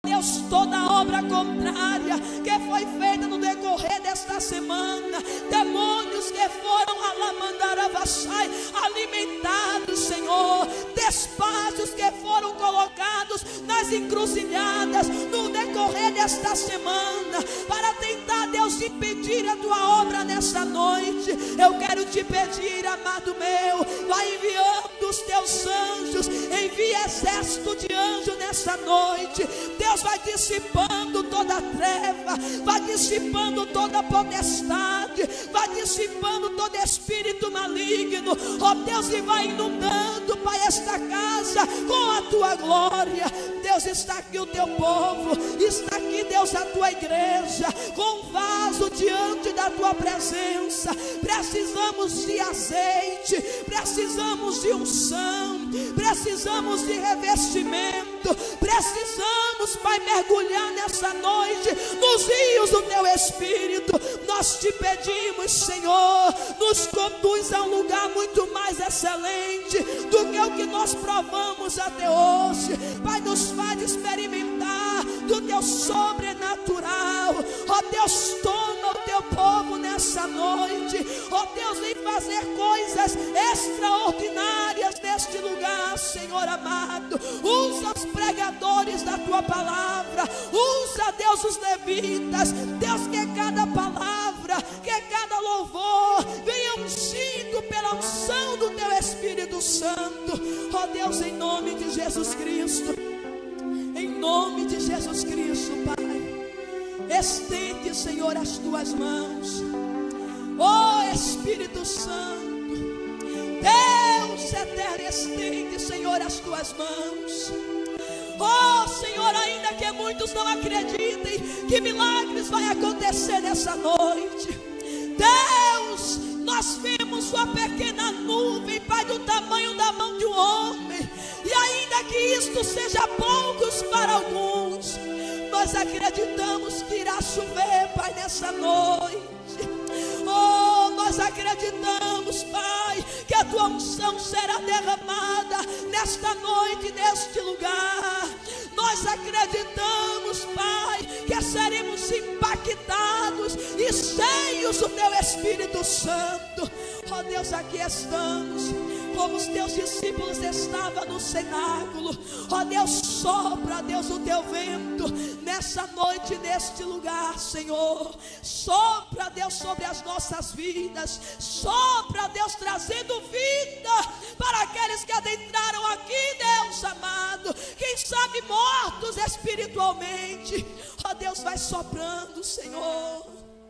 Deus, toda obra contrária que foi feita no decorrer desta semana, demônios que foram alamandaravassai, alimentados, Senhor, despachos que foram colocados nas encruzilhadas no decorrer desta semana, para tentar, Deus, impedir a tua obra nessa noite. Eu quero te pedir, amado meu, vai enviando os teus anjos, envia exército de anjos nessa noite. Deus vai dissipando toda treva, vai dissipando toda potestade, vai dissipando todo espírito maligno, ó Deus, e vai inundando, Pai, esta casa com a tua glória. Deus, está aqui o teu povo, está aqui, Deus, a tua igreja, com um vaso diante da tua presença. Precisamos de azeite, precisamos de unção, precisamos de revestimento, precisamos, Pai, mergulhar nessa noite nos rios do teu Espírito. Nós te pedimos, Senhor, nos conduz a um lugar muito mais excelente do que o que nós provamos até hoje. Pai, nos faz experimentar do teu sobrenatural. Ó Deus, toma o teu povo nessa noite. Ó Deus, vem fazer coisas extraordinárias neste lugar, Senhor amado. Usa os pregadores da tua palavra, usa, Deus, os levitas. Deus, que cada palavra, que cada louvor venha ungido pela unção do teu Espírito Santo. Ó Deus, em nome de Jesus Cristo, em nome de Jesus Cristo, Pai, estende, Senhor, as tuas mãos. Ó Espírito Santo, Deus eterno, estende, Senhor, as tuas mãos. Oh Senhor, ainda que muitos não acreditem que milagres vai acontecer nessa noite, Deus, nós vimos uma pequena nuvem, Pai, do tamanho da mão de um homem, e ainda que isto seja poucos para alguns, nós acreditamos que irá chover, Pai, nessa noite. Oh, nós acreditamos, Pai, que a tua unção será derramada nesta noite, neste lugar. Nós acreditamos, Pai, que seremos impactados e cheios do teu Espírito Santo. Oh Deus, aqui estamos, como os teus discípulos estavam no cenáculo. Ó Deus, sopra, Deus, o teu vento nessa noite, neste lugar, Senhor. Sopra, Deus, sobre as nossas vidas. Sopra, Deus, trazendo vida para aqueles que adentraram aqui, Deus amado, quem sabe mortos espiritualmente. Ó Deus, vai soprando, Senhor.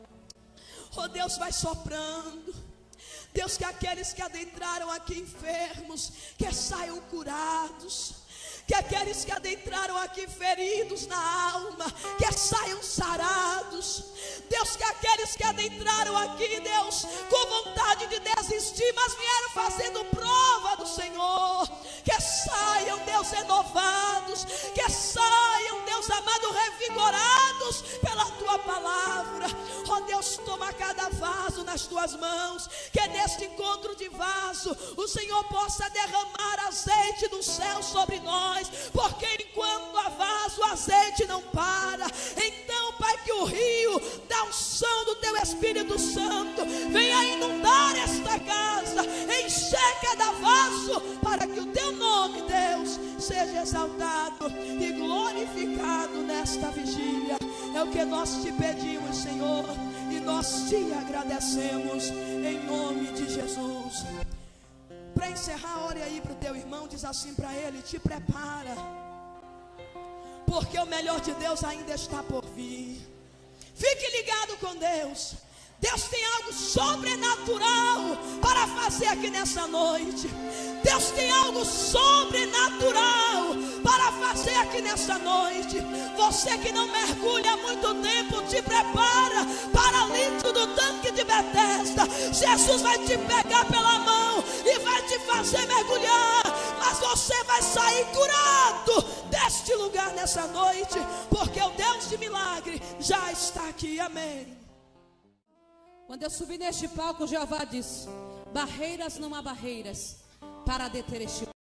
Ó Deus, vai soprando. Deus, que aqueles que adentraram aqui enfermos, que saiam curados. Que aqueles que adentraram aqui feridos na alma, que saiam sarados. Deus, que aqueles que adentraram aqui, Deus, com vontade de desistir, mas vieram fazendo prova do Senhor, que saiam, Deus, renovados, que saiam, Deus amado, revigorados pela tua palavra. Ó Deus, toma cada vaso nas tuas mãos, que neste encontro de vaso o Senhor possa derramar azeite do céu sobre nós, porque enquanto há vaso, o azeite não para. Então, Pai, que o rio da unção do teu Espírito Santo venha inundar esta casa, encher cada vaso, para que o teu nome, Deus, seja exaltado e glorificado nesta vigília. É o que nós te pedimos, Senhor, e nós te agradecemos em nome de Jesus. Para encerrar, ore aí para o teu irmão, diz assim para ele: te prepara, porque o melhor de Deus ainda está por vir. Fique ligado com Deus. Deus tem algo sobrenatural para fazer aqui nessa noite. Deus tem algo sobrenatural para fazer aqui nessa noite. Você que não mergulha há muito tempo, te prepara para dentro do tanque de Betesda. Jesus vai te pegar pela mão e vai te fazer mergulhar, mas você vai sair curado deste lugar nessa noite, porque o Deus de milagre já está aqui. Amém. Quando eu subi neste palco, Jeová disse: barreiras não há barreiras para deter este